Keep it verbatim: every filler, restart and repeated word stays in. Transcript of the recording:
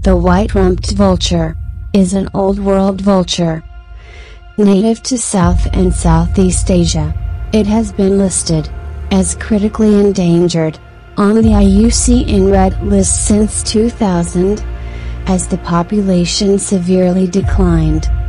The white-rumped vulture is an Old World vulture. Native to South and Southeast Asia, it has been listed as critically endangered on the I U C N Red List since two thousand, as the population severely declined.